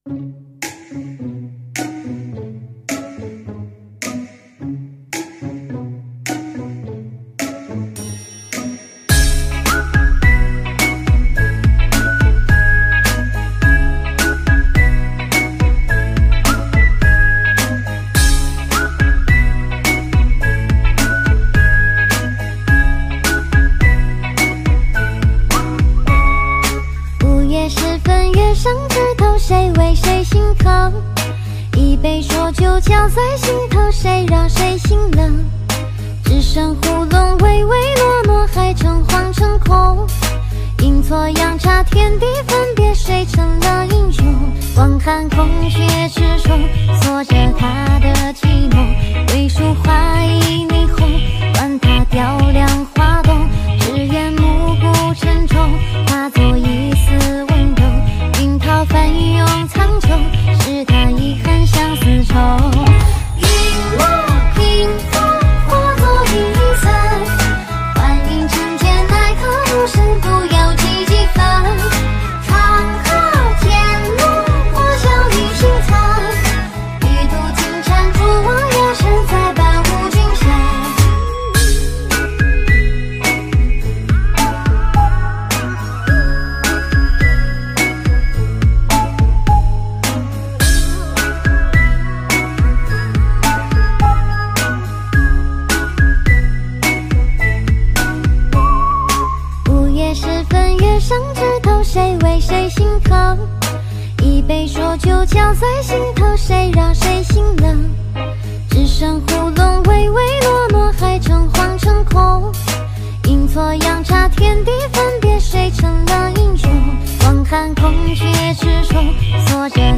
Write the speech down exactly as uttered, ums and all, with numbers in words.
上枝头，谁为谁心疼？一杯浊酒浇在心头，谁让谁心冷？只剩胡龙微微落寞，还诚惶诚恐。阴错阳差，天地分别，谁成了英雄？光看空穴之中，锁着他的寂寞。桂树花意霓虹，管他雕梁画栋，只愿暮鼓晨钟，化作一丝温柔。云涛翻涌苍穹，是他遗憾相思愁。云落屏风，化作一层，幻影成茧，奈何无声，不要记几分。长河天路，破晓与星辰，玉兔金蟾助我摇身，再伴无君身。上枝头，谁为谁心疼？一杯浊酒浇在心头，谁让谁心冷？只剩胡龙微微落寞，还诚惶诚恐。阴错阳差，天地分别，谁成了英雄？光看空穴之中，锁着